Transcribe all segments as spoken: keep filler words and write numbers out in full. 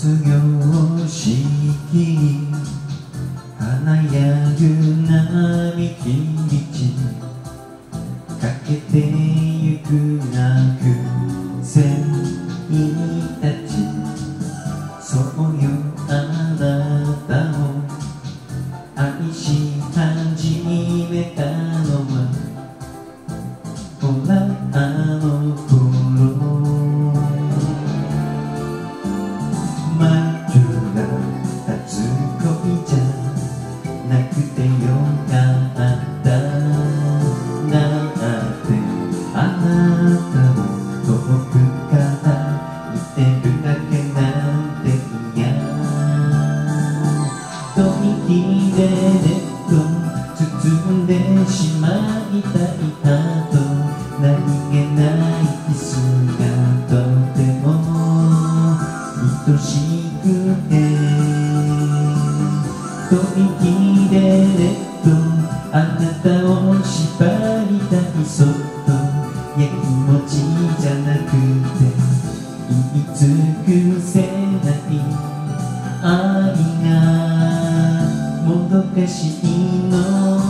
業式に華やぐ並木道かけてゆく学生たち、そうよあなたを愛し始めたのはほらあの頃。まくら初恋じゃなくてよかったなんて、あなたを遠くから見てるだけなんて嫌。吐息でねっと包んでしまいたいあと、何気ないキスがとても愛しくて、吐息でねっとあなたを縛りたい、そっとやきもちじゃなくて言い尽くせない愛がもどかしいの。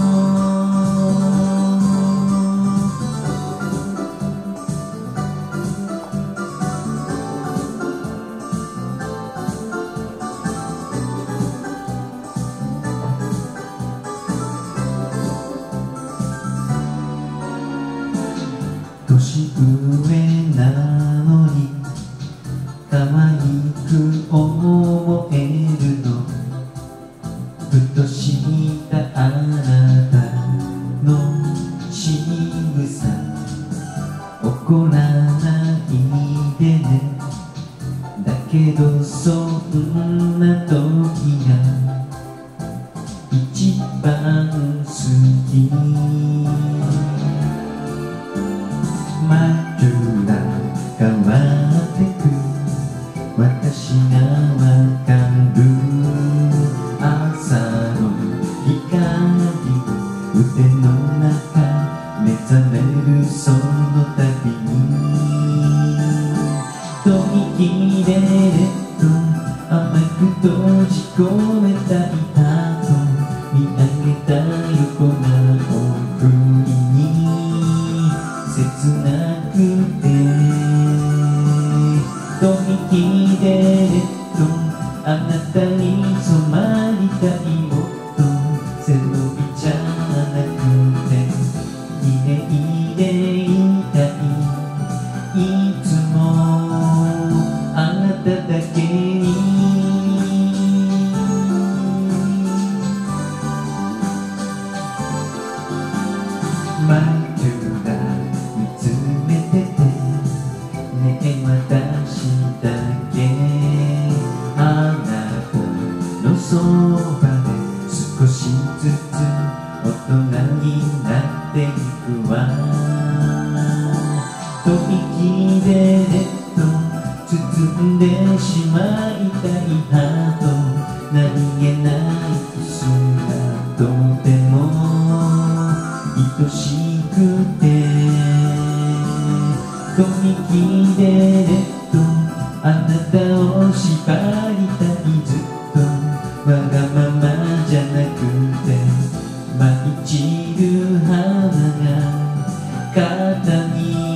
年上なのに可愛く思えるの、ふとしたあなたの仕草、怒らないでね、だけどそんな時が一番好き。枕変わってく私がわかる、朝の光腕の中目覚めるその度に、吐息でねっと甘く閉じ込めたいあと、見上げた横顔振りに切なくて、吐息でねっとあなたに染まりたい、もっと背伸びじゃなくて綺麗でいたい、いつもあなただけに。枕見つめててねえ私だけ、あなたのそばで少しずつ大人になっていくわ。吐息でねっと包んでしまいたいあと、何気ないキスがとても愛しくて、吐息でねっとあなたを縛りたい、ずっとわがままじゃなくて舞い散る花が肩に